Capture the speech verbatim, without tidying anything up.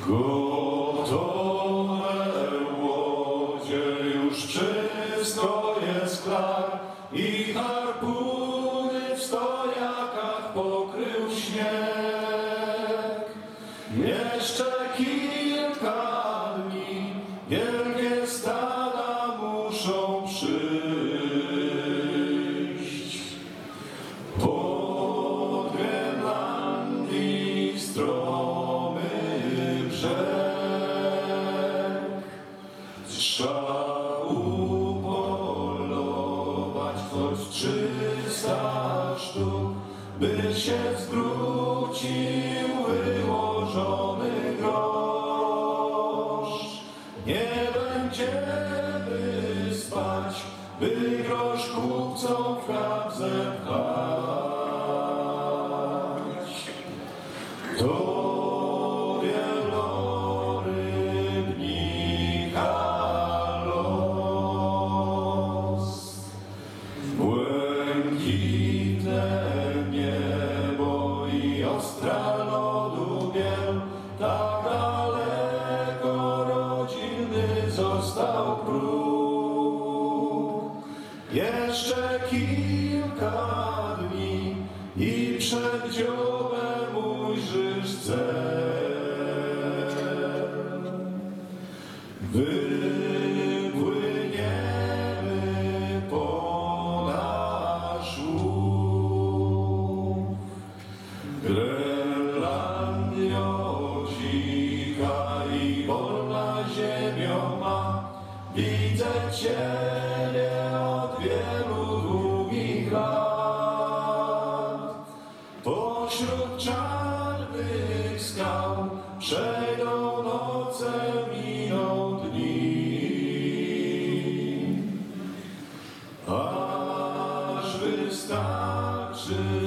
Gotowe łodzie, już wszystko jest klar i harpuny w stojakach pokrył śnieg. Jeszcze kilka dni wielkie stada muszą przyjść. Pod Grenlandii stromy brzeg trzeba upolować choć trzysta sztuk, by się zwrócił wyłożony grosz. Nie będziemy spać, by grosz kupcom w chleb zepchać. To wielorybnika los, błękitne niebo i ostra lodu biel, tak daleko rodzinny został próg. Jeszcze kilka dni i przed dziobem ujrzysz cel. Wypłyniemy po nasz łów. Grenlandio dzika i wolna ziemią ma, widzę Ciebie od wielu długich lat. Pośród czarnych skał przejdą noce, miną dni, aż wystarczy